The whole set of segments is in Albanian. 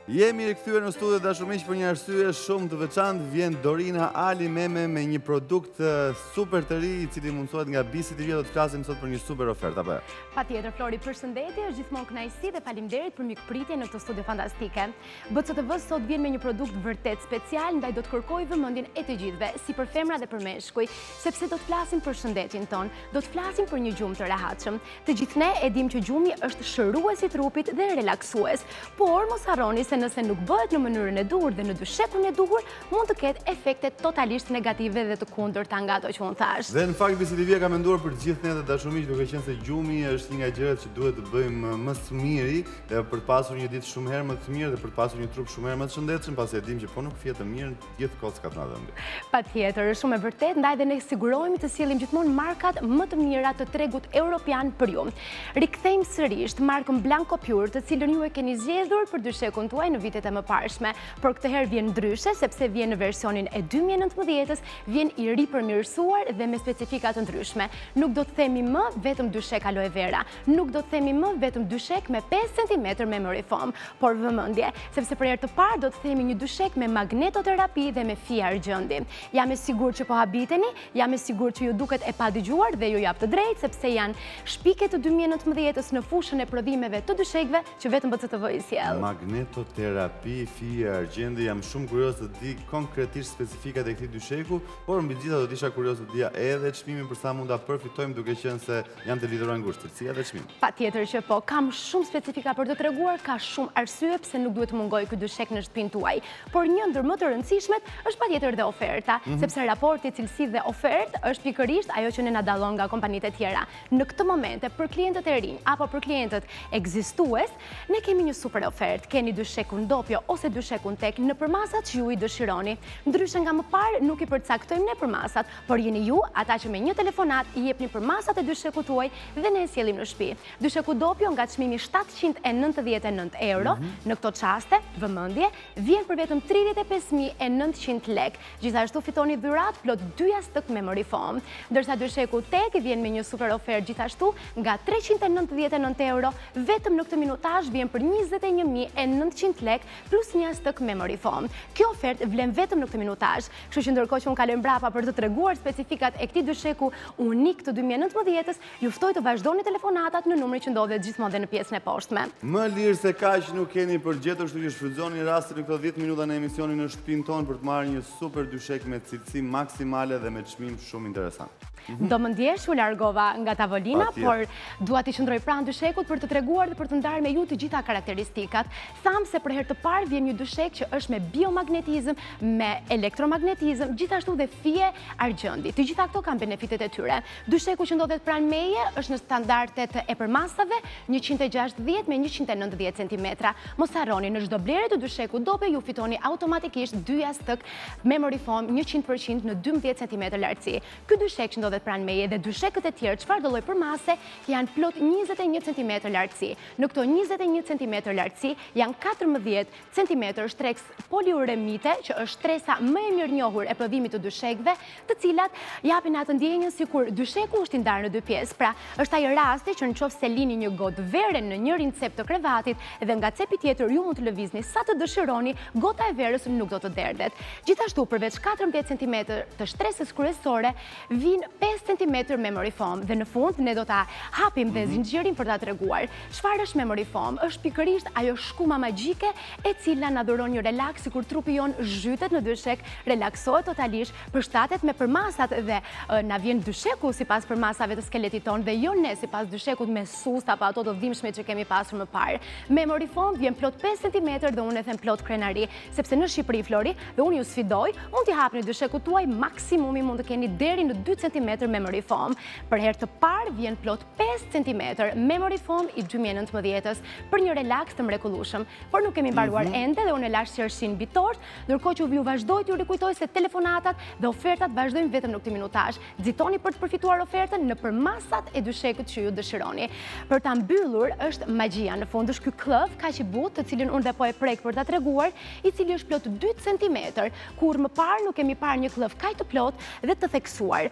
Jemi rikthyer në studio dashur miq për një arsye shumë të veçantë. Vjen Dorina Ali Meme me një produkt super të ri i cili mundsohet nga BCTV. Do të flasim sot për një super ofertë apo? Patjetër Flori, përshëndetje, është gjithmonë kënaqësi dhe faleminderit për mikpritjen në këtë studio fantastike. BCTV sot vjen me një produkt vërtet special, ndaj do të kërkoj vëmendjen e të gjithëve, si për femra dhe për meshkuj, sepse do të flasim për shëndetin ton, do të flasim për një gjumë të rehatshëm. Të gjithë ne e dimë që gjumi është shërues i trupit dhe relaksues, por mos harroni se nëse nuk bëhet në mënyrën e duhur dhe në dyshekun e duhur, mund të ketë efekte totalisht negative dhe të kundërta nga ato që unë thash. Dhe në fakt BCTV ka menduar për gjithë ne të dashur miq, duke qenë se gjumi është një nga gjërat që duhet të bëjmë më së miri dhe për të pasur një ditë shumë herë më të mirë dhe për të pasur një trup shumë herë më të shëndetshëm, pasi e dimë që po nuk fjet të mirë, gjithë kockat na dhëmbë. Patjetër, është shumë e vërtetë, ndaj dhe ne sigurohemi të sjellim gjithmonë markat më të mira të tregut evropian për ju. Rikthejmë sërish markën Blanco Pure, të cilën ju e keni zgjedhur për dyshekun tuaj në vitet e mëparshme, por këtë herë vjen ndryshe sepse vjen në versionin e 2019-s, vjen i ripërmirësuar dhe me specifika të ndryshme. Nuk do të themi më vetëm dyshek aloe vera, nuk do të themi më vetëm dyshek me 5 cm memory foam, por vëmendje, sepse për herë të parë do të themi një dyshek me magnetoterapi dhe me fije argjendi. Jam e sigurt që po habiteni, jam e sigurt që ju duket e padëgjuar dhe ju jap të drejtë, sepse janë shpike të 2019-s në fushën e prodhimeve të dyshekve që vetëm BCTV i sjell. Magnetoterapi, fije argjendi, jam shumë kurioz të di konkretisht specifikat e këtij dysheku, por mbi gjitha do të isha kurioz të dija edhe çmimin për sa mund ta përfitojmë, duke qenë se jam të lidhur ngushtë. Si edhe çmimi? Patjetër që po, kam shumë specifika për të treguar, ka shumë arsye pse nuk duhet të mungojë ky dyshek në shtëpinë tuaj. Por një ndër më të rëndësishmet është patjetër dhe oferta, sepse raporti cilësi dhe ofertë është pikërisht ajo që ne na dallon nga kompanitë e tjera. Në këtë momente për klientët e rinj apo për klientët ekzistues, ne kemi një super ofertë. Keni dyshekun Doppio ose dyshekun Tek në përmasat që ju i dëshironi. Ndryshe nga më parë, nuk i përcaktojmë ne përmasat, por jeni ju ata që me një telefonat i jepni përmasat e dyshekut tuaj dhe ne e sjellim në shtëpi. Dysheku Doppio nga çmimi 799 euro, në këto çaste, vëmendje, vjen për vetëm 35.900 lek. Gjithashtu fitoni dhuratë plot 2 jashtëk memory foam, ndërsa dysheku Tek vjen me një super ofertë gjithashtu nga 399 euro, vetëm në këtë minutazh vjen për 21.900 lek plus një jashtëk memory foam. Kjo ofertë vlen vetëm në këtë minutazh, kështu që ndërkohë që unë kaloj mbrapa për të treguar specifikat e këtij dysheku unik të 2019-s, ju ftoj të vazhdoni telefonatat në numrin që ndodhet gjithmonë dhe në pjesën e poshtme. Më lirë se kaq nuk keni përgjetur, kështu që shfrytëzoni rastin në këto 10 minuta në emisionin në shtëpinë tonë për të marrë një super dyshek me cilësi maksimale dhe me çmim shumë interesant. Do më ndjesh u largova nga tavolina, por dua t'i qëndroj pranë dyshekut për të treguar dhe për të ndarë me ju të gjitha karakteristikat. Tham se për herë të parë vjen një dyshek që është me biomagnetizëm, me elektromagnetizëm, gjithashtu dhe fije argjendi. Të gjitha këto kanë benefitet e tyre. Dysheku që ndodhet pranë meje është në standardet e përmasave 160 me 190 cm. Mos harroni, në çdo blerje të dysheku Doppio ju fitoni automatikisht 2 jashtëk memory foam 100% në 12 cm lartësi. Ky dyshek që ndodhet pranë meje dhe dyshekët e tjerë çfarë do lloj përmase janë plot 21 cm lartësi. Në këto 21 cm lartësi janë 14 cm shtreks poliuremite, që është shtresa më e mirë njohur e prodhimit të dyshekëve, të cilat japin atë ndjenjën sikur dysheku është i ndarë në 2 pjesë. Pra, është ai rasti që nëse lini një gotë vere në njërin cep të krevatit dhe nga cepi tjetër ju mund të lëvizni sa të dëshironi, gota e verës nuk do të derdhet. Gjithashtu, përveç 14 cm të shtresës kryesore, vijnë 5 cm memory foam dhe në fund ne do ta hapim dhe zinxhirin për ta treguar. Çfarë është memory foam? Është pikërisht ajo shkuma magjike e cila na dhuron një relaks sikur trupi jon zhytet në dyshek, relaksohet totalisht, përshtatet me përmasat dhe na vjen dysheku sipas përmasave të skeletit ton dhe jo ne sipas dyshekut me sust apo ato të dhimbshme që kemi pasur më parë. Memory foam vjen plot 5 cm dhe unë e them plot krenari, sepse në Shqipëri, Flori, dhe unë ju sfidoj, mund t'i hapni dyshekut tuaj, maksimumi mund të keni deri në 2 cm memory foam. Për herë të parë vjen plot 5 cm memory foam i 2019-s për një relaks të mrekullueshëm. Por nuk kemi mbaruar ende dhe unë e lash qershin mbi tort, ndërkohë që ju vazhdoj t'ju rikujtoj se telefonatat dhe ofertat vazhdojnë vetëm në këtë minutazh. Nxitoni për të përfituar ofertën në përmasat e dyshekut që ju dëshironi. Për ta mbyllur është magjia. Në fund është ky klëv kaq i butë, të cilin unë dhe po e prek për ta treguar, i cili është plot 2 cm, kur më parë nuk kemi parë një klëv kaq të plot dhe të theksuar. Është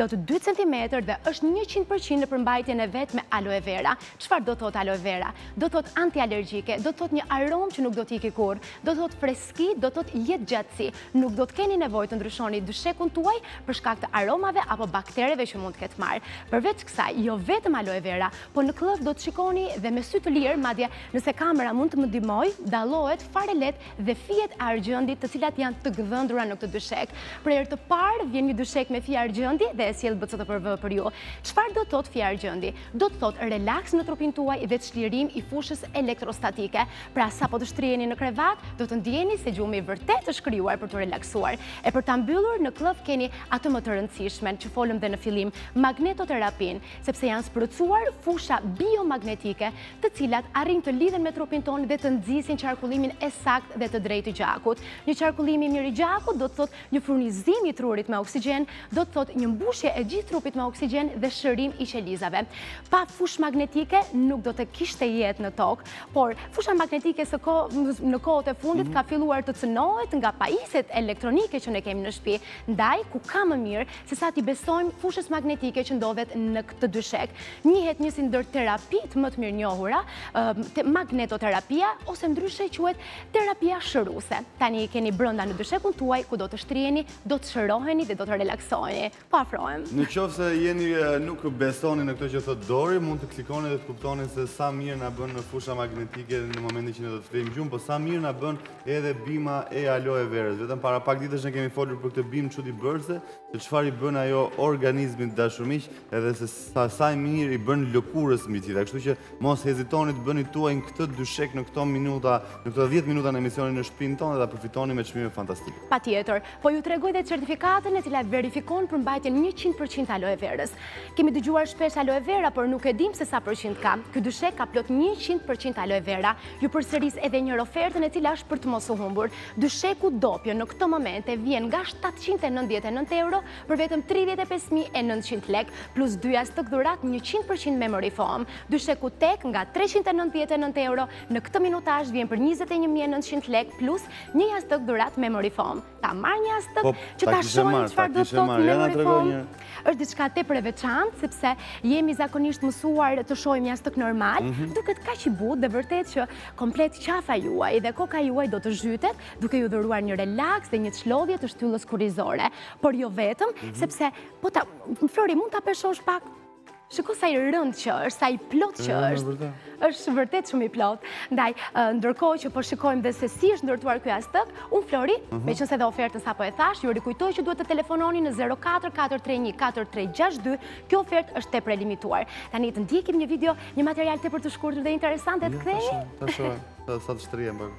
plot 2 cm dhe është 100% në përmbajtjen e vet me aloe vera. Çfarë do thot aloe vera? Do thot antialergjike, do thot një aromë që nuk do t'i kur, do thot freski, do thot jetëgjatësi. Nuk do të keni nevojë të ndryshoni dyshekun tuaj për shkak të aromave apo baktereve që mund të ketë marrë. Përveç kësaj, jo vetëm aloe vera, po në klëf do të shikoni dhe me sy të lirë, madje nëse kamera mund të më ndihmoj, dallohet fare lehtë dhe fijet e argjendit, të cilat janë të gdhëndura në këtë dyshek. Për herë të parë vjen një dyshek me fije argjendi dhe e sjell BCTPV për ju. Çfarë do thot fije argjendi? Do të thot relaks në trupin tuaj dhe çlirim i fushës elektrostatike. Pra sapo të shtriheni në krevat, do të ndjeni se gjumi vërtet është krijuar për të relaksuar. E për ta mbyllur në klëf keni atë më të rëndësishme që folëm dhe në fillim, magnetoterapin, sepse janë sprëcuar fusha biomagnetike, të cilat arrin të lidhen me trupin tonë dhe të nxisin qarkullimin e saktë dhe të drejtë të gjakut. Një qarkullim i mirë i gjakut do të thotë një furnizim i trurit me oksigjen, do të thotë një mbushje e gjithë trupit me oksigjen dhe shërim i qelizave. Pa fushë magnetike nuk do të kishte jetë në tokë, por fusha magnetike në kohët e fundit ka filluar të cënohet nga pajisjet elektronike që ne kemi në shtëpi. Ndaj, ku ka më mirë se sa t'i besojmë fushës magnetike që ndodhet në këtë dyshek. Njihet një si ndër terapit më të mirë njohura, magnetoterapia, ose ndryshe quhet terapia shëruese. Tani keni brenda në dyshekun tuaj ku do të shtriheni, do të shëroheni dhe do të relaksoheni. Po afrohem. Në qoftë se jeni nuk besoni në këtë që thot Dori, mund të klikoni dhe të kuptoni se sa mirë na bën në fusha magnetike në momentin që ne do të ftojmë gjumë, po sa mirë na bën edhe bima e aloe verës. Vetëm para pak ditësh ne kemi folur për këtë bimë çudi bërse, se çfarë i bën ajo organizmit dashur miq, edhe se sa mirë i bën lëkurës mbi gjitha. Kështu që mos hezitoni të bëni tuaj këtë dyshek në këto minuta, në këto 10 minuta në emisionin në shtëpinë tonë dhe ta përfitoni me çmime fantastike. Patjetër, po ju tregoj dhe certifikatën e cila verifikon përmbajtjen 100% aloe verës. Kemi dëgjuar shpesh aloe vera, por nuk e dim se sa përqind ka. Ky dyshek ka plot 100% aloe vera. Ju përsëris edhe një ofertën e cila është për të mos u humbur. Dysheku Doppio në këtë moment e vjen nga 799 euro për vetëm 35.900 lek, plus 2 jashtëk dhurat 100% memory foam. Dysheku Tek nga 399 euro në këtë minutazh vjen për 21.900 lek, plus 1 jashtëk dhurat memory foam. Ta marr një jashtëk që ta shohim çfarë do të thotë memory foam. Është diçka tepër e veçantë, sepse jemi zakonisht mësuar të shohim jashtëk normal, duket kaq i butë dhe vërtet që komplet qafa juaj dhe koka juaj do të zhytet, duke ju dhuruar një relaks dhe një çlodhje të shtyllës kurrizore. Por jo vetëm, sepse Flori, mund ta peshosh pak? Shiko sa i rënd që është, sa i plot që është vërtet shumë i plot. Ndaj, ndërkohë që po shikojmë dhe se si është ndërtuar ky jashtëk, unë Flori, meqense dhe ofertën sapo e thash, ju rikujtoj që duhet të telefononi në 04-431-4362. Kjo ofertë është tepër e limituar. Tani të ndjekim një video, një material tepër të shkurtër dhe interesant e të kthehemi. Ta shohim, sa të shtrihem pak.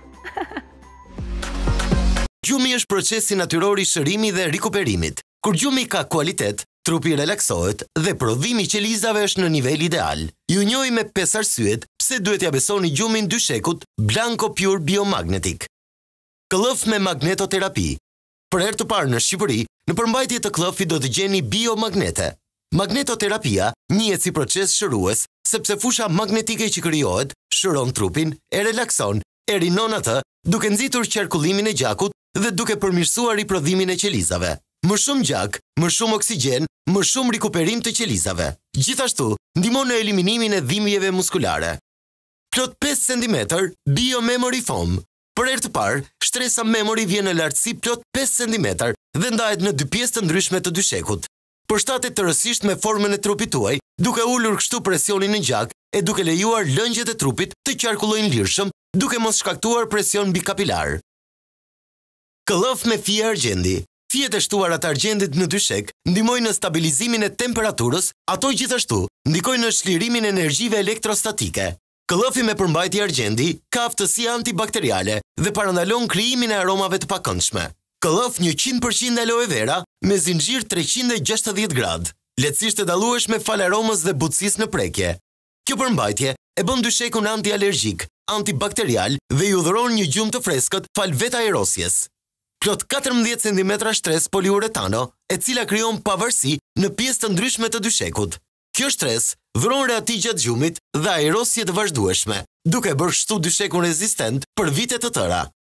Gjumi është procesi natyror i shërimi dhe rikuperimit. Kur gjumi ka kualitet, trupi relaksohet dhe prodhimi i qelizave është në nivel ideal. Ju njohim me 5 arsyet pse duhet ja besoni gjumin dyshekut Blanco Pure Biomagnetic. Klëf me magnetoterapi. Për herë të parë në Shqipëri, në përmbajtje të klëfit do të gjeni biomagnete. Magnetoterapia njihet si proces shërues, sepse fusha magnetike që krijohet shëron trupin, e relakson, e rinon atë, duke nxitur qarkullimin e gjakut dhe duke përmirësuar riprodhimin e qelizave. Më shumë gjak, më shumë oksigjen, më shumë rikuperim të qelizave. Gjithashtu, ndihmon në eliminimin e dhimbjeve muskulare. Plot 5 cm Biomemory Foam. Për herë të parë, shtresa memory vjen në lartësi plot 5 cm dhe ndahet në 2 pjesë të ndryshme të dyshekut. Përshtatet tërësisht me formën e trupit tuaj, duke ulur kështu presionin në gjak e duke lejuar lëngjet e trupit të qarkullojnë lirshëm, duke mos shkaktuar presion bikapilar. Klëf me fije argjendi. Fijet e shtuara të argjendit në dyshek ndihmojnë në stabilizimin e temperaturës, ato gjithashtu ndikojnë në shlirimin e energjive elektrostatike. Klëfi me përmbajtje argjendi ka aftësi antibakteriale dhe parandalon krijimin e aromave të pakëndshme. Klëf 100% aloe vera me zinxhir 360 gradë, lehtësisht e dallueshme fal aromës dhe butësisë në prekje. Kjo përmbajtje e bën dyshekun antialergjik, antibakterial dhe ju dhuron një gjumë të freskët fal vetë aerosjes. Plot 14 cm shtres poliuretano, e cila krijon pavarësi në pjesë të ndryshme të dyshekut. Kjo shtres dhuron reati gjatë gjumit dhe aerosje të vazhdueshme, duke bërë kështu dyshekun rezistent për vite të tëra.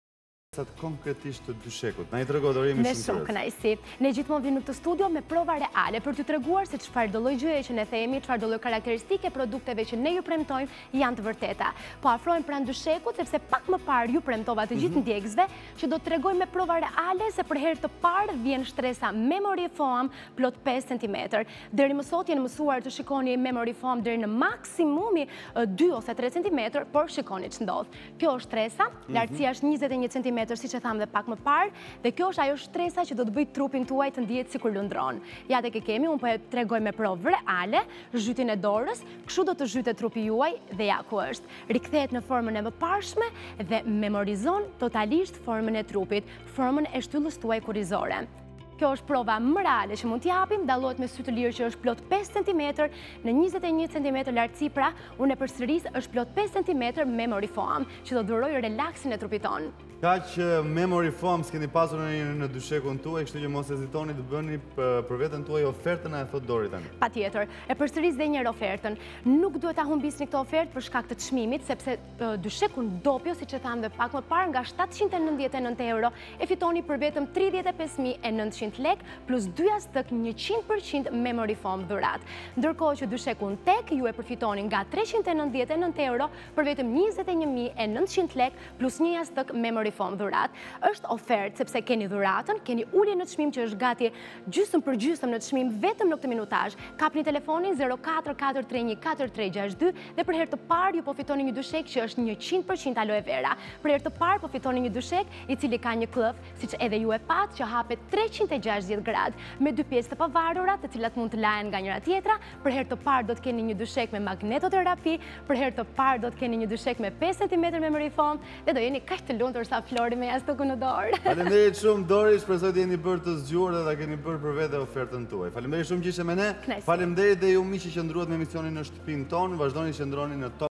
konkretisht të dyshekut. Na I trego Dorimi Me shumë shumë kënaqësi. Ne gjithmonë vim në këtë studio me prova reale për t'ju treguar se çfarë do lloj gjëje që ne themi, çfarë do lloj karakteristike produkteve që ne ju premtojmë janë të vërteta. Po afrohem pranë dyshekut sepse pak më parë ju premtova të gjithë ndjekësve që do të tregoj me prova reale se për herë të parë vjen shtresa Memory Foam plot 5 cm. Deri më sot jeni mësuar të shikoni Memory Foam deri në maksimumi 2 ose 3 cm, por shikoni ç'ndodh. Kjo është shtresa, lartësia është 21 cm siç e tham dhe pak më parë, dhe kjo është ajo shtresa që do të bëj trupin tuaj të ndihet sikur lundron. Ja tek e kemi, unë po e tregoj me provë reale, zhytjen e dorës, kështu do të zhytet trupi juaj dhe ja ku është. Rikthehet në formën e mëparshme dhe memorizon totalisht formën e trupit, formën e shtyllës tuaj kurrizore. Kjo është prova më reale që mund t'japim, dallohet me sy të lirë që është plot 5 cm në 21 cm lartësi, pra unë e përsëris është plot 5 cm Memory Foam, që do duroj relaksin e trupit tonë. Kaq Memory Foam s'keni pasur në dyshekun tuaj, kështu që mos hezitoni të bëni për veten tuaj ofertën, e thot Dori tani. Patjetër, e përsëris dhe një herë ofertën. Nuk duhet ta humbisni këtë ofertë për shkak të çmimit, sepse dyshekun Doppio, siç e tham dhe pak më parë, nga 799 euro e fitoni për vetëm 35.900 lek plus 2 jashtëk 100% Memory Foam dhurat. Ndërkohë që dyshekun Tek ju e përfitoni nga 399 euro për vetëm 21.900 lek plus 1 jashtëk Memory Foam dhurat. Është ofertë sepse keni dhuratën, keni ulje në çmim që është gati gjysmë për gjysmë në çmim vetëm në këtë minutazh. Kapni telefonin 0443143662 dhe për herë të parë ju po fitoni një dyshek që është 100% aloe vera. Për herë të parë po fitoni një dyshek I cili ka një klëf, siç edhe ju e pat, që hapet 360 gradë me 2 pjesë të pavarura, të cilat mund të lahen nga njëra tjetra. Për herë të parë do të keni një dyshek me magnetoterapi, për herë të parë do të keni një dyshek me 5 cm Memory Foam dhe do jeni kaq të lumtur sa Flori me jashtëkun në dorë. Faleminderit shumë Dori, shpresoj të jeni bërë të zgjuar dhe ta keni bërë për vete ofertën tuaj. Faleminderit shumë që ishe me ne. Faleminderit dhe ju miq që qëndruat me emisionin në shtëpinë tonë. Vazhdoni që qëndroni në